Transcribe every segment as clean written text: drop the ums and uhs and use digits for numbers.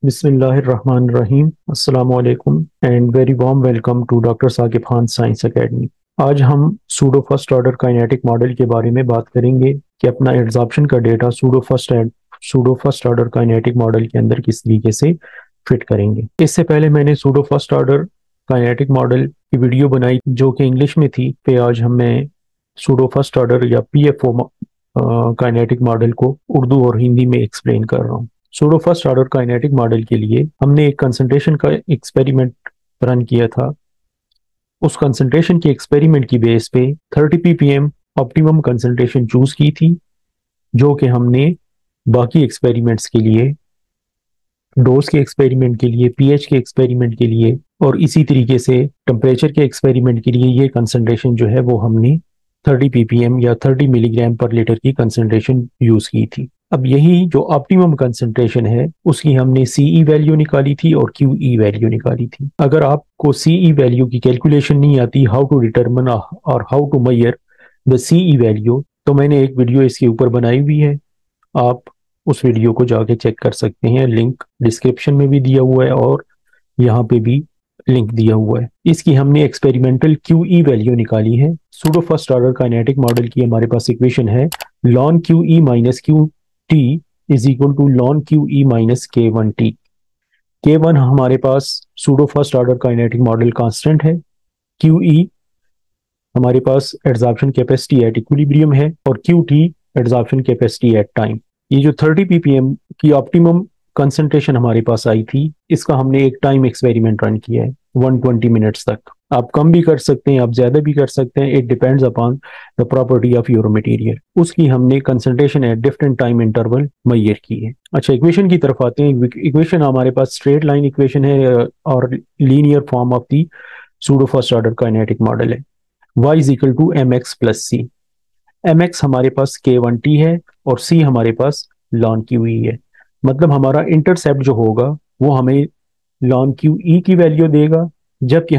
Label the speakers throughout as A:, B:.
A: बिस्मिल्लाहिर्रहमानिर्रहीम अस्सलामु अलैकुम and very warm welcome to doctor Saqib Khan science academy. आज हम pseudo first order kinetic model के बारे में बात करेंगे कि अपना एब्जॉर्प्शन का data pseudo first order kinetic model के अंदर किस तरीके से फिट करेंगे। इससे पहले मैंने pseudo first order kinetic model की वीडियो बनाई जो कि इंग्लिश में थी। पे आज मैं सूडो फर्स्ट ऑर्डर या पीएफओ काइनेटिक मॉडल को उर्दू और हिंदी में एक्सप्लेन कर रहा हूँ। Pseudo first order kinetic model के लिए हमने एक कंसंट्रेशन का एक्सपेरिमेंट रन किया था। उस कंसंट्रेशन के एक्सपेरिमेंट की बेस पे 30 ppm ऑप्टिमम कंसंट्रेशन चूज की थी, जो कि हमने बाकी एक्सपेरिमेंट्स के लिए, डोज के एक्सपेरिमेंट के लिए, पीएच के एक्सपेरिमेंट के लिए और इसी तरीके से टेम्परेचर के एक्सपेरिमेंट के लिए ये कंसंट्रेशन जो है वो हमने 30 ppm या 30 मिलीग्राम पर लीटर की कंसंट्रेशन यूज की थी। अब यही जो ऑप्टिमम कंसंट्रेशन है उसकी हमने सीई वैल्यू निकाली थी और क्यूई वैल्यू निकाली थी। अगर आपको सीई वैल्यू की कैलकुलेशन नहीं आती, हाउ टू डिटरमिन और how to measure the CE value, तो मैंने एक वीडियो इसके ऊपर बनाई हुई है। आप उस वीडियो को जाके चेक कर सकते हैं, लिंक डिस्क्रिप्शन में भी दिया हुआ है और यहाँ पे भी लिंक दिया हुआ है। इसकी हमने एक्सपेरिमेंटल क्यूई वैल्यू निकाली है। Pseudo first order kinetic model की हमारे पास इक्वेशन है ln QE minus Q T is equal to ln QE minus K one T. K one हमारे पास pseudo first order kinetic model constant है, QE हमारे पास एड्सॉर्प्शन कैपेसिटी एट इक्विलिब्रियम है और Q T adsorption capacity at time. ये जो 30 ppm की ऑप्टिमम कंसंट्रेशन हमारे पास आई थी, इसका हमने एक टाइम एक्सपेरिमेंट रन किया है 120 मिनट्स तक। आप कम भी कर सकते हैं, आप ज्यादा भी कर सकते हैं, it depends upon the property of your material. उसकी हमने concentration at different time interval measure की है। अच्छा, इक्वेशन की तरफ आते हैं। इक्वेशन हमारे पास स्ट्रेट लाइन इक्वेशन है और linear form of the pseudo first order kinetic model है। y is equal to M X plus C. M X हमारे पास के वन टी है और सी हमारे पास लॉन क्यू ई है। मतलब हमारा इंटरसेप्ट जो होगा वो हमें लॉन क्यू ई की वैल्यू देगा, जबकि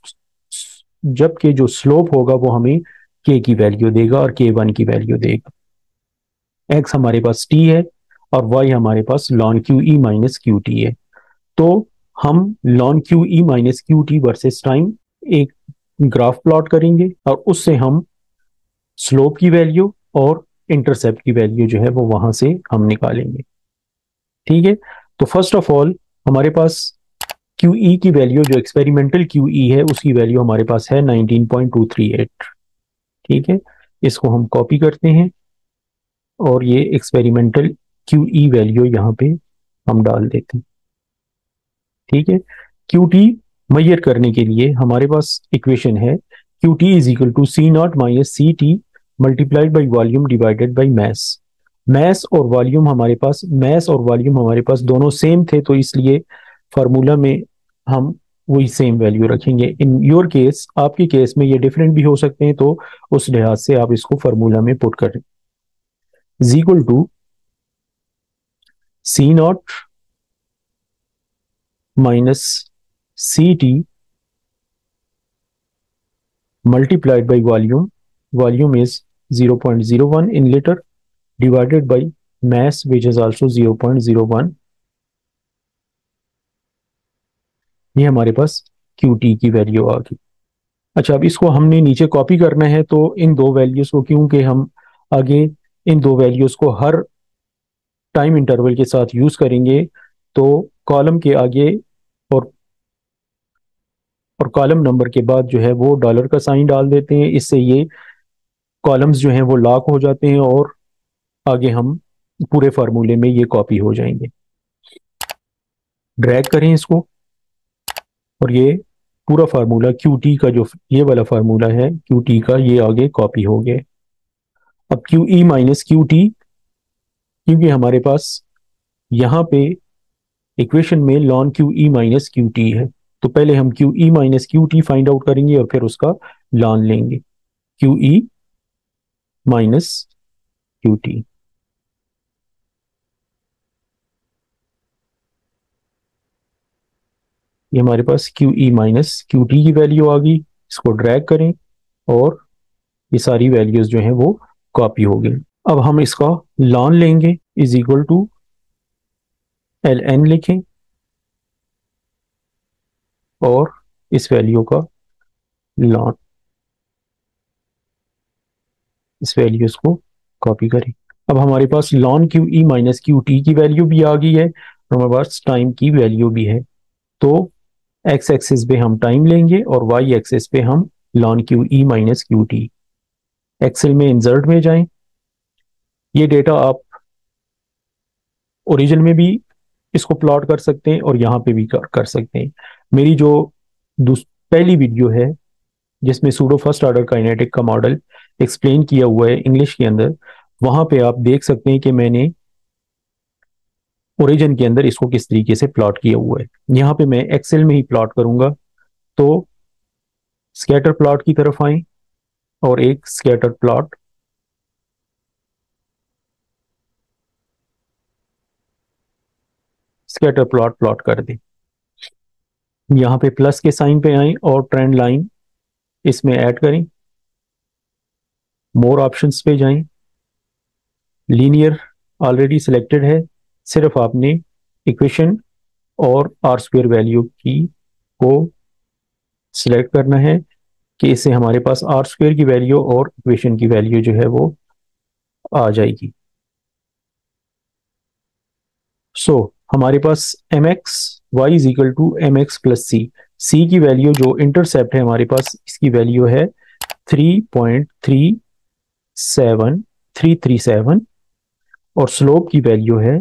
A: जबकि जो स्लोप होगा वो हमें के की वैल्यू देगा और के वन की वैल्यू देगा। एक्स हमारे पास टी है और वाई हमारे पास ln Q E minus Q T है। तो हम ln Q E minus Q T versus time एक ग्राफ प्लॉट करेंगे और उससे हम स्लोप की वैल्यू और इंटरसेप्ट की वैल्यू जो है वो वहां से हम निकालेंगे। ठीक है, तो फर्स्ट ऑफ ऑल हमारे पास क्यूई की वैल्यू, जो एक्सपेरिमेंटल क्यूई है उसकी वैल्यू हमारे पास है 19.238। ठीक है, इसको हम कॉपी करते हैं और ये एक्सपेरिमेंटल क्यूई वैल्यू यहाँ पे हम डाल देते हैं। ठीक है, क्यू टी मेजर करने के लिए हमारे पास इक्वेशन है Q T is equal to C naught minus C T multiplied by volume divided by mass. Mass और वॉल्यूम हमारे पास दोनों सेम थे, तो इसलिए फार्मूला में हम वही सेम वैल्यू रखेंगे। इन योर केस, आपके केस में ये डिफरेंट भी हो सकते हैं, तो उस लिहाज से आप इसको फार्मूला में पुट करें। Is equal to C naught minus C T multiplied by volume is 0.01 in liter divided by mass which is also 0.01। ये हमारे पास QT की वैल्यू आ गई। अच्छा, अब इसको हमने नीचे कॉपी करना है, तो इन दो वैल्यूज को, क्योंकि हम आगे इन दो वैल्यूज को हर टाइम इंटरवल के साथ यूज करेंगे, तो कॉलम के आगे और कॉलम नंबर के बाद जो है वो डॉलर का साइन डाल देते हैं। इससे ये कॉलम्स जो हैं वो लॉक हो जाते हैं और आगे हम पूरे फार्मूले में ये कॉपी हो जाएंगे। ड्रैग करें इसको और ये पूरा फार्मूला क्यू टी का, जो ये वाला फार्मूला है क्यू टी का, ये आगे कॉपी हो गया। अब Q E minus Q T, क्योंकि हमारे पास यहाँ पे इक्वेशन में ln Q E minus Q T है, तो पहले हम Q E minus Q T find out करेंगे और फिर उसका लॉन लेंगे। Q E minus Q T, ये हमारे पास Q E minus Q T की वैल्यू आ गई। इसको ड्रैग करें और ये सारी वैल्यूज जो हैं वो कॉपी हो गई। अब हम इसका लॉन लेंगे, is equal to L N लिखें और इस वैल्यू का लॉन, इस वैल्यूज को कॉपी करें। अब हमारे पास ln Q E minus Q T की वैल्यू भी आ गई है और हमारे पास टाइम की वैल्यू भी है। तो एक्स एक्सिस पे हम टाइम लेंगे और वाई एक्सिस पे हम ln Q E minus Q T. Excel में इंसर्ट में जाएं। ये डेटा आप ओरिजिन में भी इसको प्लॉट कर सकते हैं और यहाँ पे भी कर सकते हैं। मेरी जो पहली वीडियो है जिसमें सूडो फर्स्ट ऑर्डर काइनेटिक का मॉडल एक्सप्लेन किया हुआ है इंग्लिश के अंदर, वहां पे आप देख सकते हैं कि मैंने ओरिजिन के अंदर इसको किस तरीके से प्लॉट किया हुआ है। यहाँ पे मैं एक्सेल में ही प्लॉट करूंगा। तो स्कैटर प्लॉट की तरफ आए और एक स्कैटर प्लॉट प्लॉट कर दें। यहाँ पे प्लस के साइन पे आए और ट्रेंड लाइन इसमें ऐड करें। मोर ऑप्शंस पे जाएं। लीनियर ऑलरेडी सिलेक्टेड है, सिर्फ आपने इक्वेशन और आर स्क्वायर वैल्यू की को सिलेक्ट करना है कि इससे हमारे पास आर स्क्वायर की वैल्यू और इक्वेशन की वैल्यू जो है वो आ जाएगी। सो हमारे पास M X Y is equal to M X plus C. C की वैल्यू जो इंटरसेप्ट है हमारे पास, इसकी वैल्यू है 3.37337 और स्लोप की वैल्यू है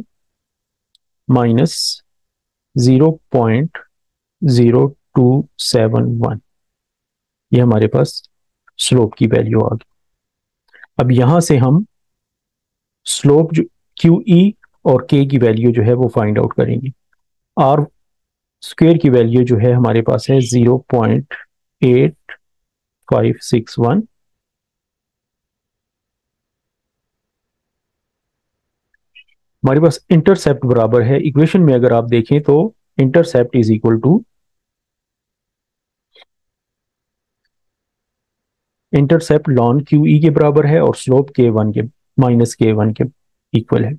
A: -0.0271। ये हमारे पास स्लोप की वैल्यू आ गई। अब यहां से हम स्लोप जो क्यू ई और के की वैल्यू जो है वो फाइंड आउट करेंगे। आर स्क्वेयर की वैल्यू जो है हमारे पास है 0.8561। हमारे पास इंटरसेप्ट बराबर है, इक्वेशन में अगर आप देखें तो intercept is equal to, intercept ln Q E के बराबर है और स्लोप के वन के माइनस के वन के इक्वल है।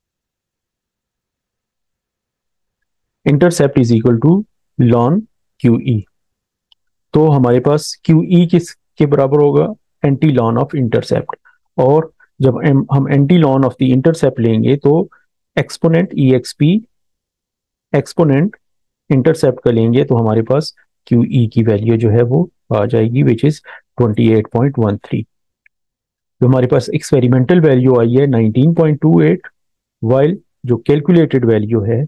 A: Intercept is equal to ln Q E. तो हमारे पास क्यू ई किस के बराबर होगा? Anti ln of intercept. और जब हम anti ln of the intercept लेंगे तो exponent E X P exponent intercept का लेंगे तो हमारे पास क्यू ई की वैल्यू जो है वो आ जाएगी विच इज 28.13। जो हमारे पास एक्सपेरिमेंटल वैल्यू आई है 19.28, वाइल जो कैलकुलेटेड वैल्यू है,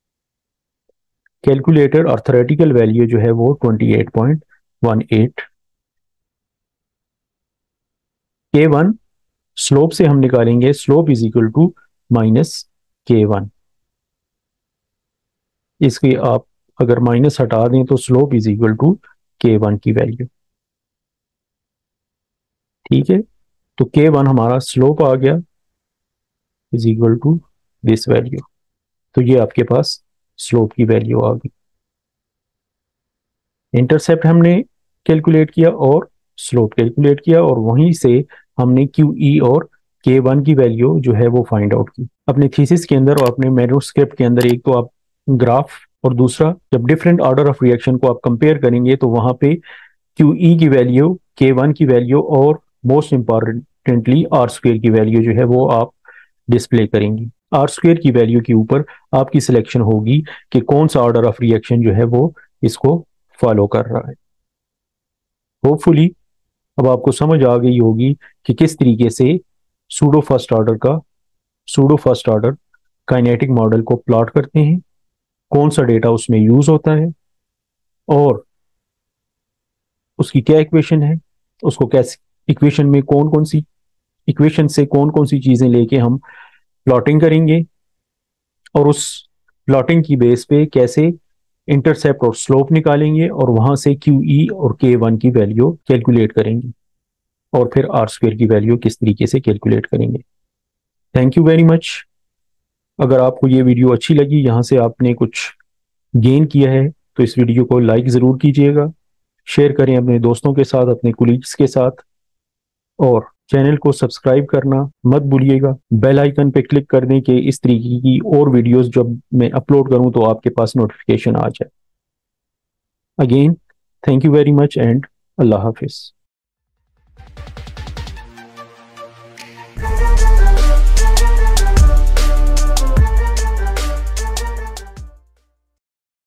A: कैलकुलेटेड और थ्योरेटिकल वैल्यू जो है वो 28.18। के वन स्लोप से हम निकालेंगे, slope is equal to minus K one. इसके आप अगर माइनस हटा दें तो slope is equal to K one की वैल्यू। ठीक है, तो के वन हमारा स्लोप आ गया is equal to this value. तो ये आपके पास स्लोप की वैल्यू आ गई। इंटरसेप्ट हमने कैलकुलेट किया और स्लोप कैलकुलेट किया और वहीं से हमने क्यू ई और के वन की वैल्यू जो है वो फाइंड आउट की। अपने थीसिस के अंदर और अपने मैन्युस्क्रिप्ट के अंदर एक तो आप ग्राफ और दूसरा जब डिफरेंट ऑर्डर ऑफ रिएक्शन को आप कंपेयर करेंगे तो वहां पे क्यू ई की वैल्यू, के वन की वैल्यू और मोस्ट इंपॉर्टेंटली आर स्क्वेयर की वैल्यू जो है वो आप डिस्प्ले करेंगी। आर स्क्वेयर की वैल्यू के ऊपर आपकी सिलेक्शन होगी कि कौन सा ऑर्डर ऑफ रिएक्शन जो है वो इसको फॉलो कर रहा है। होपफुली अब आपको समझ आ गई होगी कि किस तरीके से सूडो फर्स्ट ऑर्डर का pseudo first order kinetic model को प्लॉट करते हैं, कौन सा डेटा उसमें यूज होता है और उसकी क्या इक्वेशन है, उसको कैसे इक्वेशन में कौन कौन सी इक्वेशन से कौन कौन सी चीजें लेके हम प्लॉटिंग करेंगे और उस प्लॉटिंग की बेस पे कैसे इंटरसेप्ट और स्लोप निकालेंगे और वहां से क्यू ई और के वन की वैल्यू कैलकुलेट करेंगे और फिर आर स्क्वेयर की वैल्यू किस तरीके से कैलकुलेट करेंगे। Thank you very much. अगर आपको ये वीडियो अच्छी लगी, यहाँ से आपने कुछ गेन किया है, तो इस वीडियो को लाइक ज़रूर कीजिएगा, शेयर करें अपने दोस्तों के साथ, अपने कुलीग्स के साथ और चैनल को सब्सक्राइब करना मत भूलिएगा। बेल आइकन पे क्लिक कर दें कि इस तरीके की और वीडियोस जब मैं अपलोड करूं तो आपके पास नोटिफिकेशन आ जाए। Again thank you very much and Allah हाफिज़।